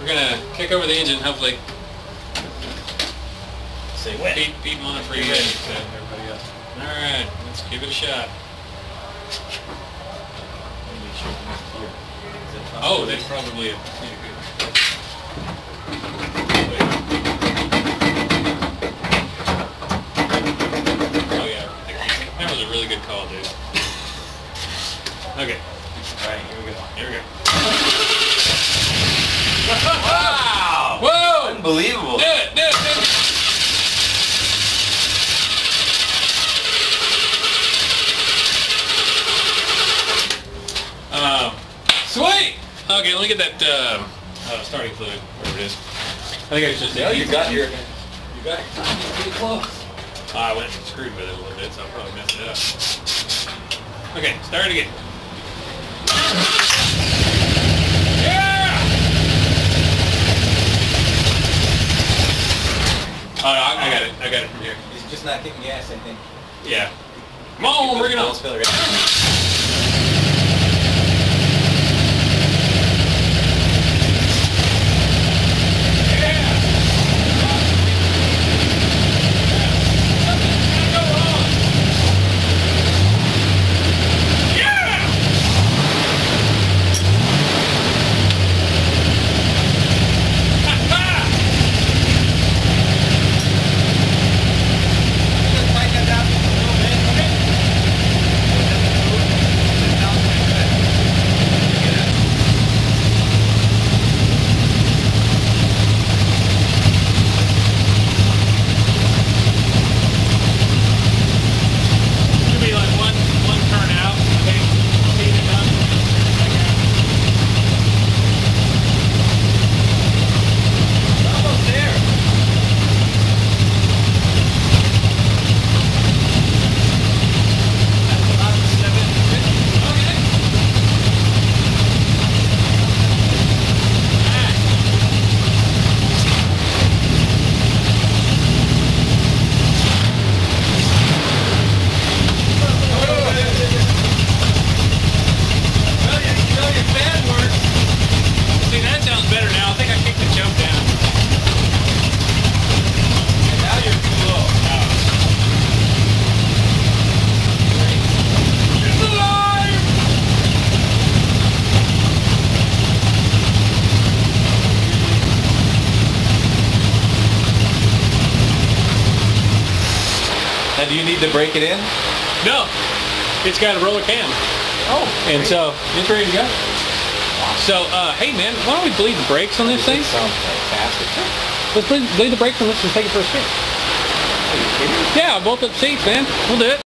We're gonna kick over the engine, hopefully. Say when. Beat them on it for you guys. Everybody else. All right, let's give it a shot. Oh, that's probably it. Oh yeah, that was a really good call, dude. Okay. All right, here we go. Here we go. Wow! Whoa! Unbelievable. Do it, do it, do it. Sweet! Okay, let me get that starting fluid, whatever it is. I think I should say. You got your time pretty close. I went and screwed with it a little bit, so I'll probably mess it up. Okay, start again. Yeah! Oh, no, I got it. I got it from here. He's just not getting gas, I think. Yeah. Come on, bring it on. Now, do you need to break it in? No, it's got a roller cam. Oh, and great. so It's ready to go. So, hey man, why don't we bleed the brakes on this thing? Sounds fantastic. Let's bleed the brakes on this and take it for a spin. Are you kidding? Yeah, both the seats, man. We'll do it.